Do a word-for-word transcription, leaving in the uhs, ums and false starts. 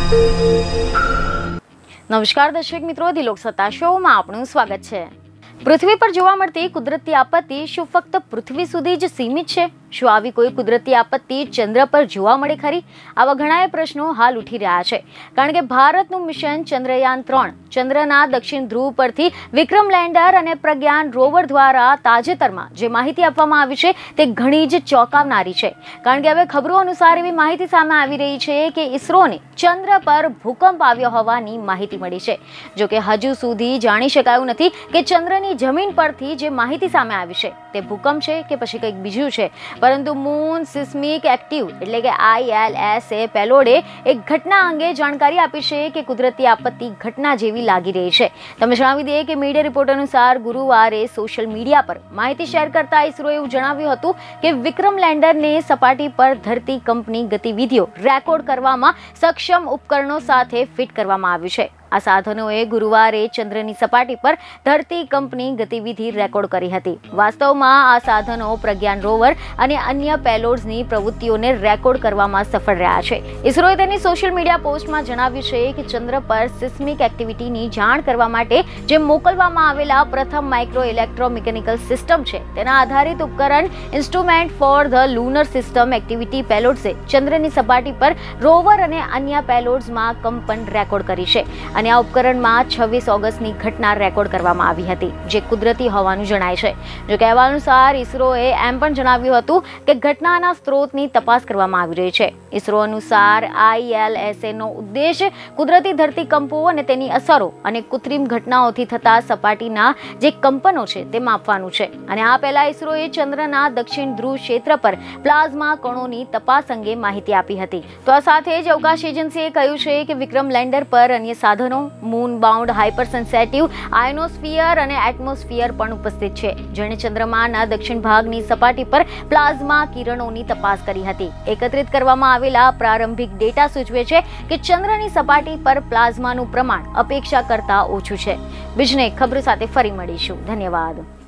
નમસ્કાર દર્શક મિત્રો, ધી લોકસત્તા શોમાં આપનું સ્વાગત છે। પૃથ્વી પર જોવા મળતી કુદરતી આપત્તિ શું ફક્ત પૃથ્વી સુધી જ સીમિત છે? શું આવી કોઈ કુદરતી આપત્તિ ચંદ્ર પર જોવા મળે ખરી? આવા ઘણા પ્રશ્નો હાલ ઉઠી રહ્યા છે, કારણ કે ભારતનું મિશન ચંદ્રયાન ત્રણ ચંદ્રના દક્ષિણ ધ્રુવ પરથી વિક્રમ લેન્ડર અને પ્રજ્ઞાન રોવર દ્વારા તાજેતરમાં જે માહિતી આપવામાં આવી છે તે ઘણી જ ચોંકાવનારી છે, કારણ કે હવે ખબરો અનુસાર એવી માહિતી સામે આવી રહી છે કે ઇસરોને ચંદ્ર પર ભૂકંપ આવ્યો હોવાની માહિતી મળી છે। જો કે હજુ સુધી જાણી શકાયું નથી કે ચંદ્રની જમીન પરથી જે માહિતી સામે આવી છે તે ભૂકંપ છે કે પછી કંઈક બીજું છે, પરંતુ મૂન સિસ્મિક એક્ટિવ એટલે કે આઈ એલ એસ એ પેલોડે એક ઘટના અંગે જાણકારી આપી છે કે કુદરતી આપત્તિ ઘટના જેવી લાગી રહી છે। તમે જણાવી દઈએ કે મીડિયા રિપોર્ટ અનુસાર ગુરુવારે સોશિયલ મીડિયા પર માહિતી શેર કરતા ઇસરોએ એવું જણાવ્યું હતું કે વિક્રમ લેન્ડરને સપાટી પર ધરતી કંપની ગતિવિધિઓ રેકોર્ડ કરવામાં સક્ષમ ઉપકરણો સાથે ફિટ કરવામાં આવ્યું છે। આ સાધનોએ ગુરુવારે ચંદ્રની સપાટી પર ધરતી કંપની ગતિવિધિ રેકોર્ડ કરી હતી। વાસ્તવમાં આ સાધનો પ્રજ્ઞાન રોવર અને અન્ય પેલોડ્સની પ્રવૃત્તિઓને રેકોર્ડ કરવામાં સફળ રહ્યા છે। ઇસરોએ તેની સોશિયલ મીડિયા પોસ્ટમાં જણાવ્યું છે કે ચંદ્ર પર સિસ્મિક એક્ટિવિટીની જાણ કરવા માટે જે મોકલવામાં આવેલા પ્રથમ માઇક્રો ઇલેક્ટ્રોમિકેનિકલ સિસ્ટમ છે તેના આધારિત ઉપકરણ instrument for the lunar system activity પેલોડ્સે ચંદ્રની સપાટી પર રોવર અને અન્ય પેલોડ્સમાં કંપન રેકોર્ડ કરી છે અને આ ઉપકરણમાં છવ્વીસ ઓગસ્ટની ઘટના રેકોર્ડ કરવામાં આવી હતી, જે કુદરતી હોવાનું જણાય છે। જો કે અહેવાલ અનુસાર ઇસરોએ એમ પણ જણાવ્યું હતું કે ઘટનાના સ્ત્રોતની તપાસ કરવામાં આવી રહી છે। ઇસરો અનુસાર આઈ એલ એસ એ નો ઉદ્દેશ કુદરતી ધરતીકંપો અને તેની અસરો અને કૃત્રિમ ઘટનાઓથી થતા સપાટીના જે કંપનો છે તે માપવાનું છે, અને આ પહેલા ઇસરોએ ચંદ્રના દક્ષિણ ધ્રુવ ક્ષેત્ર પર પ્લાઝમા કણોની તપાસ અંગે માહિતી આપી હતી। તો આ સાથે જ અવકાશ એજન્સીએ કહ્યું છે કે વિક્રમ લેન્ડર પર અન્ય સાધનો moon bound hypersensitive ionosphere અને એટમોસ્ફિયર પણ ઉપસ્થિત છે, જેણે ચંદ્રમાના દક્ષિણ ભાગની સપાટી પર પ્લાઝમા કિરણોની તપાસ કરી હતી। એકત્રિત કરવામાં આવેલા પ્રારંભિક ડેટા સૂચવે છે કે ચંદ્રની સપાટી પર પ્લાઝમાનું પ્રમાણ અપેક્ષા કરતાં ઓછું છે। બીજને ખબર સાથે ફરી મળીશું। ધન્યવાદ।